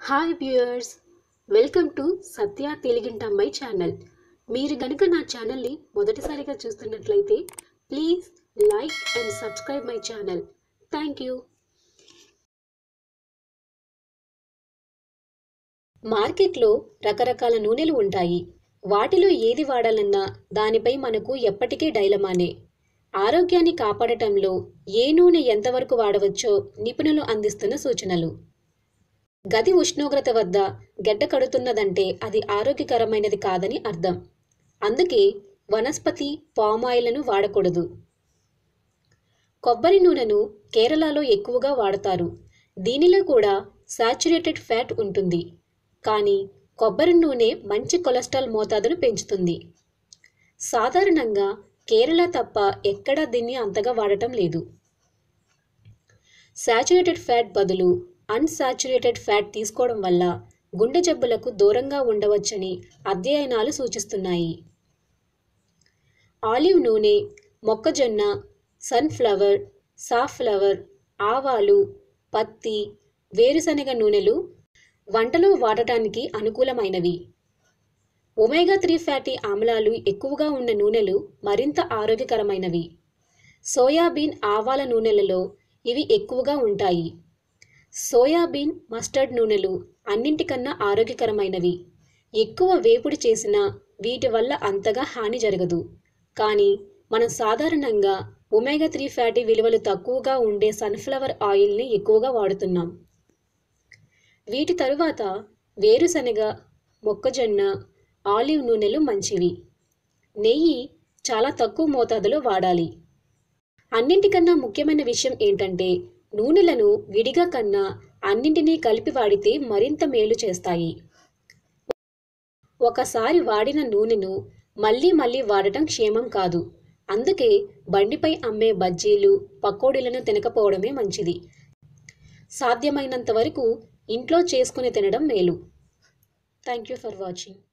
Hi viewers, welcome to Satya తెలుగింటి అమ్మాయి channel. మీరు గనుక నా ఛానల్ని మొదటిసారిగా చూస్తున్నట్లయితే please like and subscribe my channel. Thank you. మార్కెట్లో రకరకాల నూనెలు ఉంటాయి. వాటిలో ఏది వాడాలన్నా దానిపై మనకు ఎప్పటికీ డైలమానే. ఆరోగ్యాన్ని కాపాడటంలో ఏ నూనె ఎంతవరకు వాడవచ్చో నిపుణులు అందిస్తున్న సూచనలు. గది ఉష్ణోగ్రత వద్ద గడ్డ కడుతున్నదంటే అది ఆరోగ్యకరమైనది కాదని అర్థం. అందుకే వనస్పతి పామాయిల్ను వాడకూడదు. కొబ్బరి నూనెను కేరళలో ఎక్కువగా వాడతారు. దీనిలో కూడా సాచురేటెడ్ ఫ్యాట్ ఉంటుంది. కానీ కొబ్బరి నూనె మంచి కొలెస్ట్రాల్ మోతాదును పెంచుతుంది. సాధారణంగా కేరళ తప్ప ఎక్కడా దీన్ని అంతగా వాడటం లేదు. సాచురేటెడ్ ఫ్యాట్ బదులు అన్సాచురేటెడ్ ఫ్యాట్ తీసుకోవడం వల్ల గుండె జబ్బులకు దూరంగా ఉండవచ్చని అధ్యయనాలు సూచిస్తున్నాయి. ఆలివ్ నూనె, మొక్కజొన్న, సన్ఫ్లవర్, సాఫ్లవర్, ఆవాలు, పత్తి, వేరుశనగ నూనెలు వంటలో వాడటానికి అనుకూలమైనవి. ఒమేగా 3 ఫ్యాటీ ఆమ్లాలు ఎక్కువగా ఉన్న నూనెలు మరింత ఆరోగ్యకరమైనవి. సోయాబీన్, ఆవాల నూనెలలో ఇవి ఎక్కువగా ఉంటాయి. సోయాబీన్, మస్టర్డ్ నూనెలు అన్నింటికన్నా ఆరోగ్యకరమైనవి. ఎక్కువ వేపుడు చేసినా వీటి వల్ల అంతగా హాని జరగదు. కానీ మనం సాధారణంగా ఒమేగా 3 ఫ్యాటీ విలువలు తక్కువగా ఉండే సన్ఫ్లవర్ ఆయిల్ని ఎక్కువగా వాడుతున్నాం. వీటి తరువాత వేరుశనగ, మొక్కజొన్న, ఆలివ్ నూనెలు మంచివి. నెయ్యి చాలా తక్కువ మోతాదులో వాడాలి. అన్నింటికన్నా ముఖ్యమైన విషయం ఏంటంటే నూనెలను విడిగా కన్నా అన్నింటినీ కలిపి వాడితే మరింత మేలు చేస్తాయి. ఒకసారి వాడిన నూనెను మళ్ళీ మళ్ళీ వాడటం క్షేమం కాదు. అందుకే బండిపై అమ్మే బజ్జీలు, పకోడీలను తినకపోవడమే మంచిది. సాధ్యమైనంత వరకు ఇంట్లో చేసుకుని తినడం మేలు. Thank you for watching.